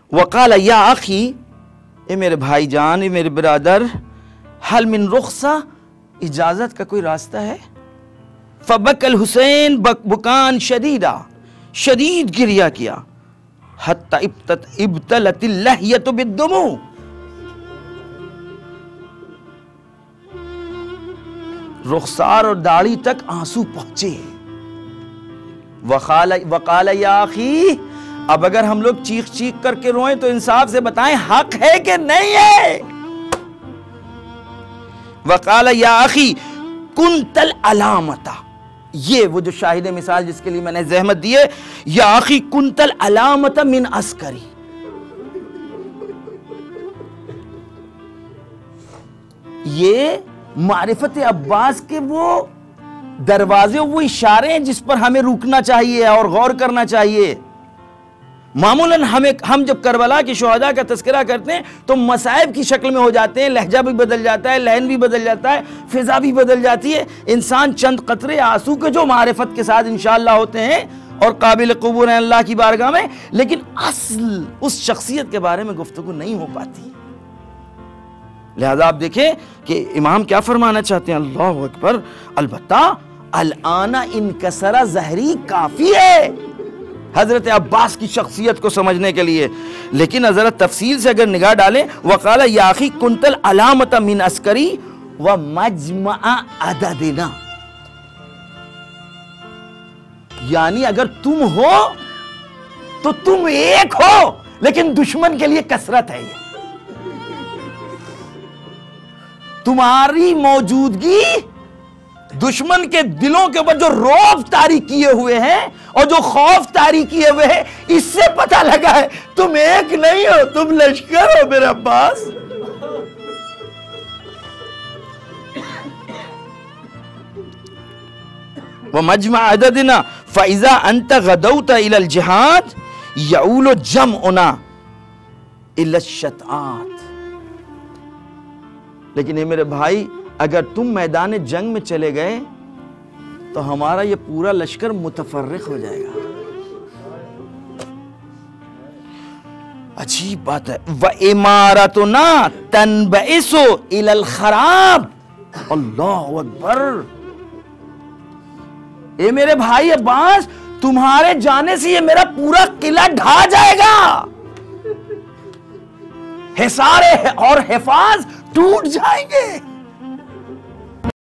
वक़ाल या अखी, ए मेरे भाईजान, ए मेरे बिरादर, हल मिन रुख्सा, इजाजत का कोई रास्ता है? फबकल हुसैन बुकान शदीदा, शदीद गिरिया किया। हत्ता इब्तलतिल लहयतु बिद्दुमू, रुखसार और दाढ़ी तक आंसू पहुंचे। वक़ाल या अखी, अब अगर हम लोग चीख चीख करके रोएं तो इंसाफ से बताएं हक है कि नहीं है? वक़ाल या अखी कुंतल अलामता, ये वो जो शाहिद मिसाल जिसके लिए मैंने ज़हमत दी है, या अखी कुंतल अलामता मिन अस्करी, ये मारिफत अब्बास के वो दरवाजे, वो इशारे हैं जिस पर हमें रुकना चाहिए और गौर करना चाहिए। मामूलन हम जब करबला के शुहदा का तज़किरा करते हैं तो मसाइब की शक्ल में हो जाते हैं, लहजा भी बदल जाता है, लहन भी बदल जाता है, फिजा भी बदल जाती है। इंसान चंद कतरे आंसू के जो मारिफत के साथ इंशाअल्लाह होते हैं और काबिल कबूल हैं अल्लाह की बारगाह में, लेकिन असल उस शख्सियत के बारे में गुफ्तगू नहीं हो पाती। लिहाजा आप देखें कि इमाम क्या फरमाना चाहते हैं, अल्लाह अकबर, अलबत्ता अल-आना इनकसरा ज़हरी काफ़ी है हजरत अब्बास की शख्सियत को समझने के लिए, लेकिन हजरत तफसील से अगर निगाह डालें, वक़ाल या अखी कुंतल अलामत मिन अस्करी व मजमा अददिना, यानी अगर तुम हो तो तुम एक हो, लेकिन दुश्मन के लिए कसरत है। ये तुम्हारी मौजूदगी दुश्मन के दिलों के ऊपर जो रौब तारी किए हुए हैं और जो खौफ तारी किए हुए हैं, इससे पता लगा है तुम एक नहीं हो, तुम लश्कर हो मेरे अब्बास। व मजमा अददना फइजा अंत गदौता इलल जिहाद यऊल जमउना इल्ला शतआत, लेकिन ये मेरे भाई, अगर तुम मैदान जंग में चले गए तो हमारा ये पूरा लश्कर मुतफर्रिक हो जाएगा। अजीब बात है। व इमारतुना तनबइसु इलल खराब, अल्लाहु अकबर। ये मेरे भाई अब्बास, तुम्हारे जाने से ये मेरा पूरा किला ढा जाएगा, हिसारे और हिफाज टूट जाएंगे।